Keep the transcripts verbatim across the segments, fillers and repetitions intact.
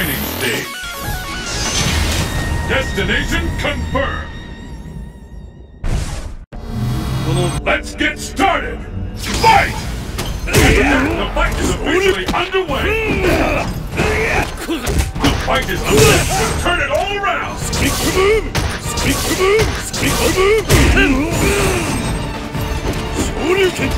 training stage. Destination confirmed. Let's get started! Fight! The fight is officially underway! The fight is underway! Turn it all around! Speak to move! Speak to move! Speak to move! Shoryuken!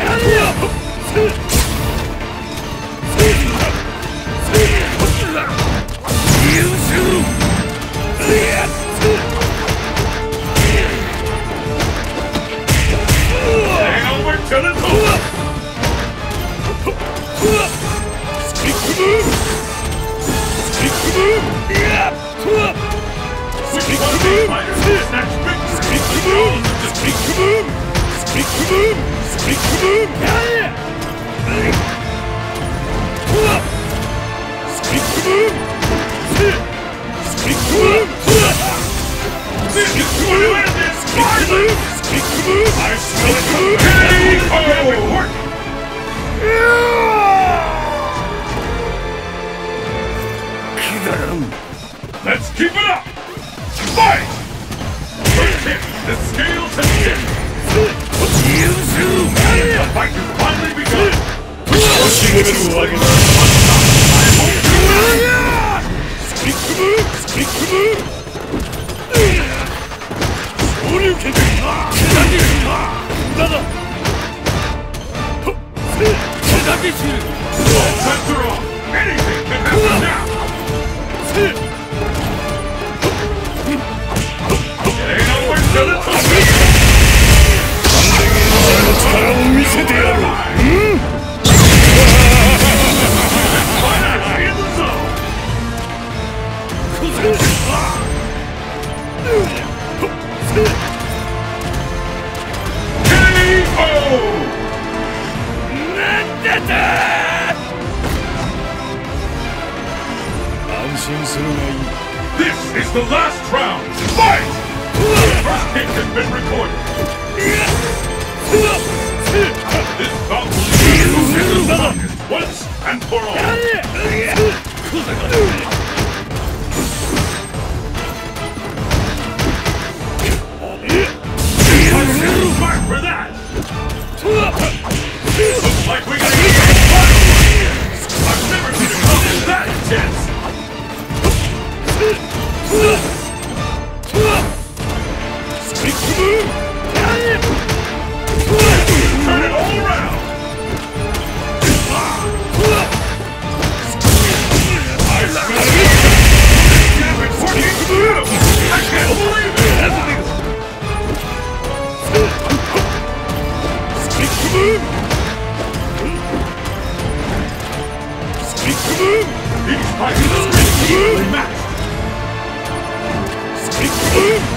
Turn it over! Speak to move! Speak to move! Speak to move! Speak to move! Speak to move! Speak to move! Speak to move! Speak to move! Speak to move! Speak to move! Speak to move! Speak to move! I smell it move! K O! Let's keep it up! Fight! First hit, the scales have tipped! The fight has finally begun! Speak to move! Speak to move! Shoryuken! All bets are off! Anything can happen now! It ain't over till it's over! Finally in the zone! K O! This is the last round! Fight! The first hit has been recorded! This bout will be the once and for all! Smart for that! Looks like we got a good fight! I've never seen a contest that intense! Speak to move! Turn it all around! I smell it! It's working beautiful! I can't believe it! Speak to move! Speak to move! These fighters are equally matched! Speak to move!